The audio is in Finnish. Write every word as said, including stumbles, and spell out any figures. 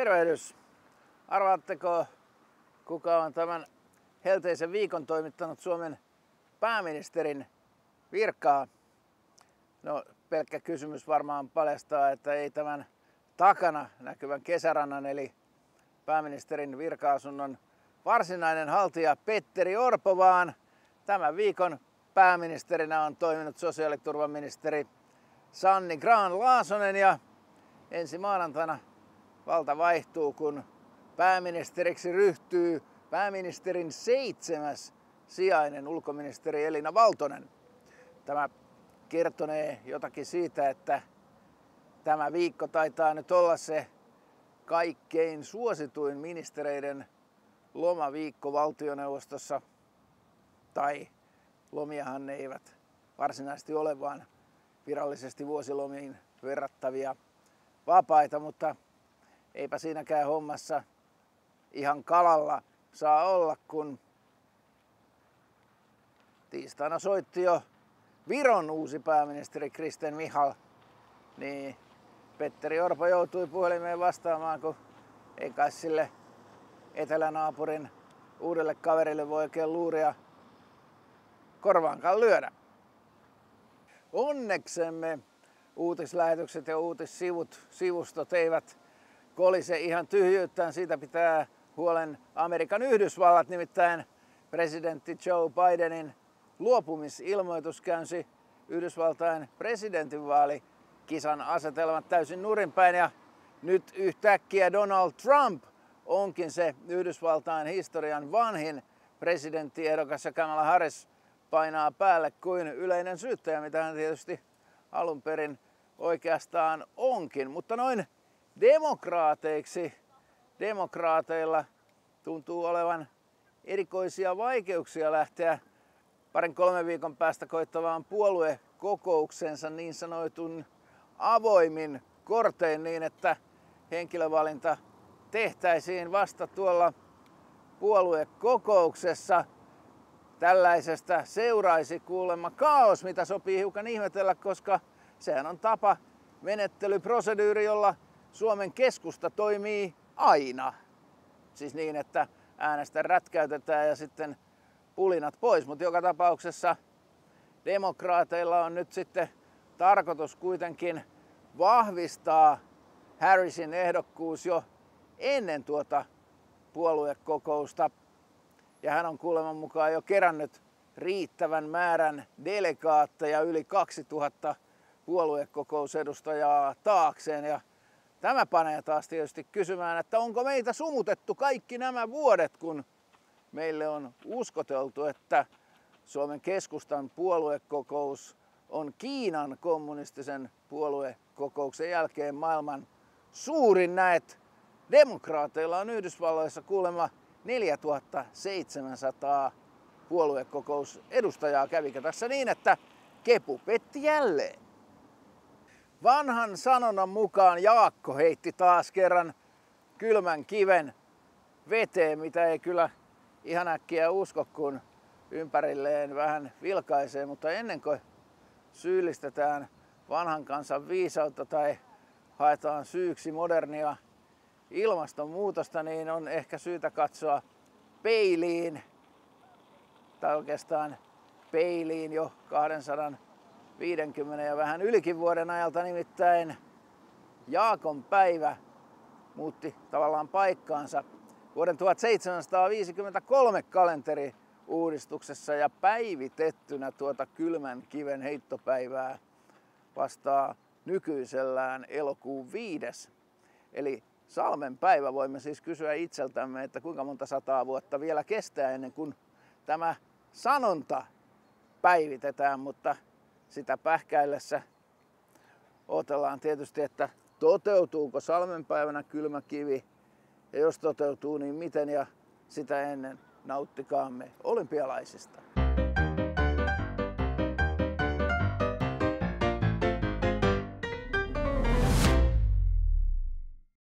Tervehdys! Arvaatteko, kuka on tämän helteisen viikon toimittanut Suomen pääministerin virkaa? No, pelkkä kysymys varmaan paljastaa, että ei tämän takana näkyvän kesärannan eli pääministerin virka-asunnon varsinainen haltija Petteri Orpo, vaan tämän viikon pääministerinä on toiminut sosiaaliturvaministeri Sanni Grahn-Laasonen, ja ensi maanantaina valta vaihtuu, kun pääministeriksi ryhtyy pääministerin seitsemäs sijainen ulkoministeri Elina Valtonen. Tämä kertonee jotakin siitä, että tämä viikko taitaa nyt olla se kaikkein suosituin ministereiden lomaviikko valtioneuvostossa. Tai lomiahan ne eivät varsinaisesti ole, vaan virallisesti vuosilomiin verrattavia vapaita, mutta eipä siinäkään hommassa ihan kalalla saa olla, kun tiistaina soitti jo Viron uusi pääministeri Kristen Michal, niin Petteri Orpo joutui puhelimeen vastaamaan, kun ei kai sille etelänaapurin uudelle kaverille voi oikein luuria korvaankaan lyödä. Onneksemme uutislähetykset ja uutissivut, sivustot eivät kolise ihan tyhjyyttään. Siitä pitää huolen Amerikan Yhdysvallat, nimittäin presidentti Joe Bidenin luopumisilmoitus käänsi Yhdysvaltain presidentinvaalikisan asetelmat täysin nurinpäin, ja nyt yhtäkkiä Donald Trump onkin se Yhdysvaltain historian vanhin presidenttiehdokas, ja Kamala Harris painaa päälle kuin yleinen syyttäjä, mitä hän tietysti alun perin oikeastaan onkin. Mutta noin demokraateiksi, demokraateilla tuntuu olevan erikoisia vaikeuksia lähteä parin kolmen viikon päästä koittavaan puoluekokouksensa niin sanotun avoimin kortein, niin että henkilövalinta tehtäisiin vasta tuolla puoluekokouksessa. Tällaisesta seuraisi kuulemma kaos, mitä sopii hiukan ihmetellä, koska sehän on tapa, menettelyproseduuri, jolla Suomen keskusta toimii aina. Siis niin, että äänestä rätkäytetään ja sitten pulinat pois, mutta joka tapauksessa demokraateilla on nyt sitten tarkoitus kuitenkin vahvistaa Harrisin ehdokkuus jo ennen tuota puoluekokousta. Ja hän on kuuleman mukaan jo kerännyt riittävän määrän delegaatteja, yli kaksituhatta puoluekokousedustajaa taakseen. Ja tämä panee taas tietysti kysymään, että onko meitä sumutettu kaikki nämä vuodet, kun meille on uskoteltu, että Suomen keskustan puoluekokous on Kiinan kommunistisen puoluekokouksen jälkeen maailman suurin. Näet, demokraateilla on Yhdysvalloissa kuulemma neljätuhattaseitsemänsataa puoluekokousedustajaa. Kävikö tässä niin, että kepu petti jälleen? Vanhan sanonnan mukaan Jaakko heitti taas kerran kylmän kiven veteen, mitä ei kyllä ihan äkkiä usko, kun ympärilleen vähän vilkaisee. Mutta ennen kuin syyllistetään vanhan kansan viisautta tai haetaan syyksi modernia ilmastonmuutosta, niin on ehkä syytä katsoa peiliin, tai oikeastaan peiliin jo kaksisataaviisikymmentä ja vähän ylikin vuoden ajalta, nimittäin Jaakon päivä muutti tavallaan paikkaansa vuoden tuhatseitsemänsataaviisikymmentäkolme kalenteriuudistuksessa, ja päivitettynä tuota kylmän kiven heittopäivää vastaa nykyisellään elokuun viides. Eli Salmen päivä. Voimme siis kysyä itseltämme, että kuinka monta sataa vuotta vielä kestää ennen kuin tämä sanonta päivitetään, mutta sitä pähkäillessä odotellaan tietysti, että toteutuuko Salmen päivänä kylmä kivi, ja jos toteutuu, niin miten, ja sitä ennen nauttikaamme olympialaisista.